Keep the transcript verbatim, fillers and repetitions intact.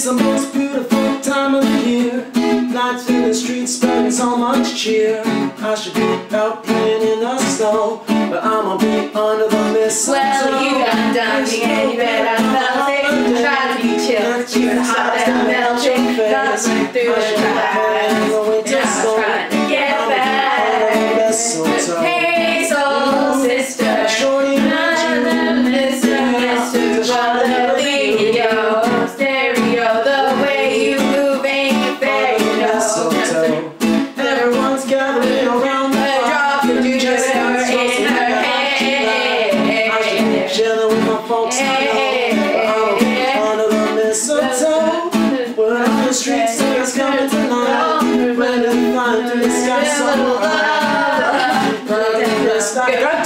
It's the most beautiful time of the year. Lights in the streets spreading so much cheer. I should be out playing in the snow, but I'ma be under the mistletoe. Well, you got dumping and you bet I felt it. Try to be chill, but you were hot and melting. Nothing through the clouds, and I was trying to get back. Hey, soul sister, I'm Mister Mister Brotherly, yo, stereo, the way you move ain't fair, you know. Everyone's gathering around the drop the juicer in her hand. I should be chilling with my folks, I know, but I'm under the mistletoe. We're on the streets, singers coming tonight. When they flying through the sky so high.